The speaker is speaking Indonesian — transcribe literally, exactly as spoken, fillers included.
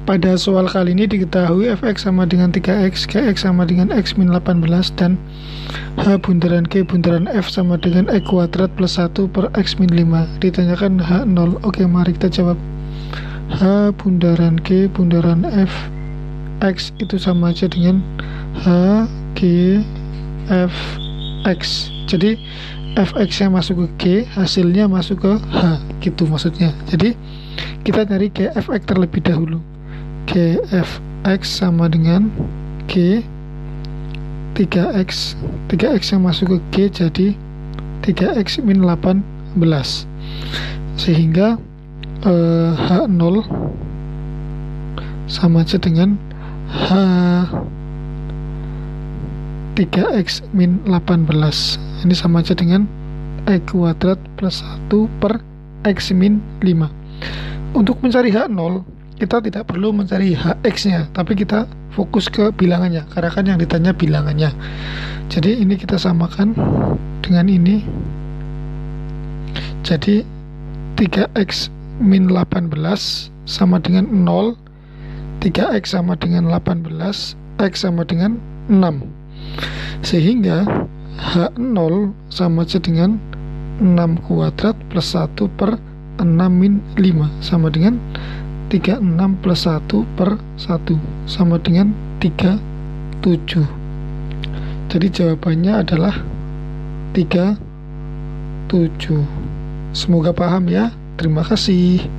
Pada soal kali ini diketahui f(x) sama dengan tiga x, gx sama dengan x min delapan belas, dan h bundaran g bundaran f sama dengan x kuadrat plus satu per x min lima. Ditanyakan h nol. Oke, mari kita jawab. H bundaran g bundaran f x itu sama aja dengan h g f x. Jadi fx nya masuk ke g, hasilnya masuk ke h, gitu maksudnya. Jadi kita cari gfx terlebih dahulu. Gfx sama dengan g tiga x, tiga x yang masuk ke g jadi tiga x min delapan belas, sehingga eh, h nol sama aja dengan h tiga x min delapan belas. Ini sama aja dengan x kuadrat plus satu per x min lima. Untuk mencari h nol, kita tidak perlu mencari hx nya, tapi kita fokus ke bilangannya, karena kan yang ditanya bilangannya. Jadi ini kita samakan dengan ini. Jadi tiga x min delapan belas sama dengan nol, tiga x sama dengan delapan belas, x sama dengan enam, sehingga h nol sama aja dengan enam kuadrat plus satu per enam min lima sama dengan tiga puluh enam plus satu per satu sama dengan tiga puluh tujuh. Jadi jawabannya adalah tiga puluh tujuh. Semoga paham ya. Terima kasih.